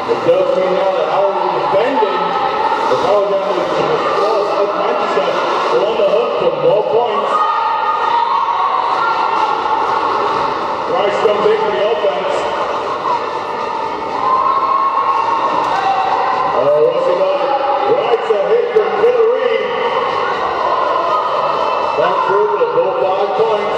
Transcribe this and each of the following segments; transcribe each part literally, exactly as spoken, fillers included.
It does mean now that Howard is defending. The Howard down to South Manchester are on the hook for more points. Rice comes in for the offense. Oh, Rusty Love writes a hit from Hillary. Back through to go five points.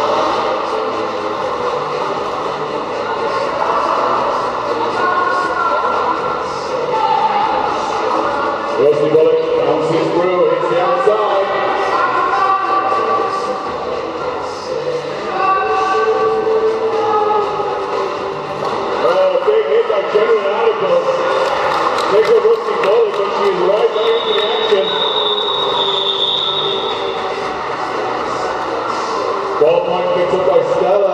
Rusty Bullock bounces through, hits the outside. Oh, big hit by Jenny Radical. Takes a Rusty Bullock, but she is right back into the action. Ball point picked up by Stella.